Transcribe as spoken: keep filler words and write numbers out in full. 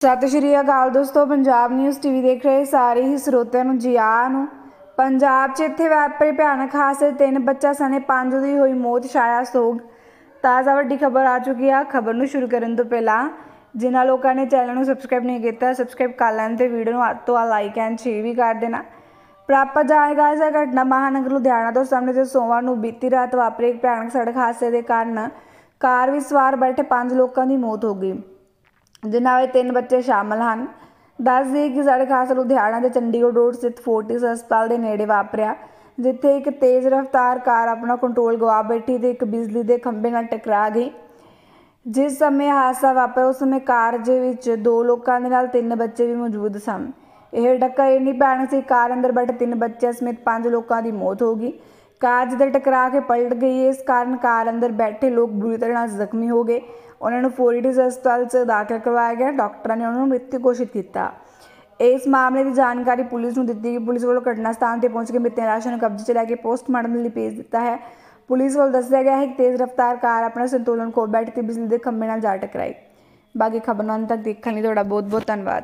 ਸਤਿ ਸ਼੍ਰੀ ਅਕਾਲ ਦੋਸਤੋ, Punjab news TV ਦੇਖ ਰਹੇ ਸਾਰੇ ਹੀ ਸਰੋਤਿਆਂ ਨੂੰ ਜੀ ਆਇਆਂ ਨੂੰ। ਪੰਜਾਬ 'ਚ ਇੱਥੇ ਵਾਪਰੇ ਭਿਆਨਕ ਹਾਦਸੇ, ਤਿੰਨ ਬੱਚਾ ਸਣੇ ਪੰਜ ਦੀ ਹੋਈ ਮੌਤ, ਛਾਇਆ ਸੋਗ। ਤਾਜ਼ਾ ਵੱਡੀ ਖਬਰ ਆ ਚੁੱਕੀ ਆ। ਖਬਰ ਨੂੰ ਸ਼ੁਰੂ ਕਰਨ ਤੋਂ ਪਹਿਲਾਂ ਜਿਨ੍ਹਾਂ ਲੋਕਾਂ ਨੇ ਚੈਨਲ ਨੂੰ ਸਬਸਕ੍ਰਾਈਬ नहीं किया सबसक्राइब कर लैन ते वीडियो ਨੂੰ हद ਤੋਂ ਵੱਧ लाइक एंड शेयर भी कर देना। ਪ੍ਰਾਪਤ ਜਾਣਕਾਰੀ ਅਨੁਸਾਰ ਘਟਨਾ ਮਹਾਨਗਰ ਲੁਧਿਆਣਾ ਤੋਂ ਸਾਹਮਣੇ ਤੇ ਸੋਮਵਾਰ ਨੂੰ ਬੀਤੀ ਰਾਤ ਵਾਪਰੇ ਇੱਕ ਭਿਆਨਕ ਸੜਕ ਹਾਦਸੇ ਦੇ ਕਾਰਨ ਕਾਰ ਵਿੱਚ ਸਵਾਰ ਬੈਠੇ ਪੰਜ ਲੋਕਾਂ ਦੀ ਮੌਤ ਹੋ ਗਈ, ਜਿਨ੍ਹਾਂ ਵਿੱਚ ਤਿੰਨ ਬੱਚੇ ਸ਼ਾਮਲ ਹਨ। ਦੱਸ ਦਈਏ ਕਿ ਸੜਕ ਹਾਦਸਾ ਲੁਧਿਆਣਾ ਦੇ ਚੰਡੀਗੜ੍ਹ ਰੋਡ ਸਥਿਤ ਫੋਰਟਿਸ ਹਸਪਤਾਲ ਦੇ ਨੇੜੇ ਵਾਪਰਿਆ, ਜਿੱਥੇ ਇੱਕ ਤੇਜ਼ ਰਫ਼ਤਾਰ ਕਾਰ ਆਪਣਾ ਕੰਟਰੋਲ ਗਵਾ ਬੈਠੀ ਤੇ ਇੱਕ ਬਿਜਲੀ ਦੇ ਖੰਭੇ ਨਾਲ ਟਕਰਾ ਗਈ। ਜਿਸ ਸਮੇਂ ਹਾਦਸਾ ਵਾਪਰਿਆ ਉਸ ਸਮੇਂ ਕਾਰ ਦੇ ਵਿੱਚ ਦੋ ਲੋਕਾਂ ਦੇ ਨਾਲ ਤਿੰਨ ਬੱਚੇ ਵੀ ਮੌਜੂਦ ਸਨ। ਇਹ ਟੱਕਰ ਇੰਨੀ ਭਿਆਨਕ ਸੀ, ਕਾਰ ਅੰਦਰ ਬੈਠੇ ਤਿੰਨ ਬੱਚਿਆਂ ਸਮੇਤ ਪੰਜ ਲੋਕਾਂ ਦੀ ਮੌਤ ਹੋ ਗਈ। ਕਾਰ ਜਿੱਦਾਂ ਟਕਰਾ ਕੇ ਪਲਟ ਗਈ, ਇਸ ਕਾਰਨ ਕਾਰ ਅੰਦਰ ਬੈਠੇ ਲੋਕ ਬੁਰੀ ਤਰ੍ਹਾਂ ਨਾਲ ਜ਼ਖਮੀ ਹੋ ਗਏ। ਉਹਨਾਂ ਨੂੰ ਫੋਰਟਿਸ ਹਸਪਤਾਲ 'ਚ ਦਾਖਲ ਕਰਵਾਇਆ ਗਿਆ। ਡਾਕਟਰਾਂ ਨੇ ਉਹਨਾਂ ਨੂੰ ਮ੍ਰਿਤਕ ਘੋਸ਼ਿਤ ਕੀਤਾ। ਇਸ ਮਾਮਲੇ ਦੀ ਜਾਣਕਾਰੀ ਪੁਲਿਸ ਨੂੰ ਦਿੱਤੀ ਗਈ। ਪੁਲਿਸ ਵੱਲੋਂ ਘਟਨਾ ਸਥਾਨ 'ਤੇ ਪਹੁੰਚ ਕੇ ਮ੍ਰਿਤਕਾਂ ਲਾਸ਼ਾਂ ਨੂੰ ਕਬਜ਼ੇ 'ਚ ਲੈ ਕੇ ਪੋਸਟਮਾਰਟਮ ਲਈ ਭੇਜ ਦਿੱਤਾ ਹੈ। ਪੁਲਿਸ ਵੱਲੋਂ ਦੱਸਿਆ ਗਿਆ ਹੈ ਕਿ ਤੇਜ਼ ਰਫ਼ਤਾਰ ਕਾਰ ਆਪਣਾ ਸੰਤੁਲਨ ਖੋ ਬੈਠੀ ਤੇ ਬਿਜਲੀ ਦੇ ਖੰਭੇ ਨਾਲ ਜਾ ਟਕਰਾਈ। ਬਾਕੀ ਖਬਰਾਂ ਨੂੰ ਅੰਤ ਤੱਕ ਦੇਖਣ ਲਈ ਤੁਹਾਡਾ ਬਹੁਤ ਬਹੁਤ ਧੰਨਵਾਦ।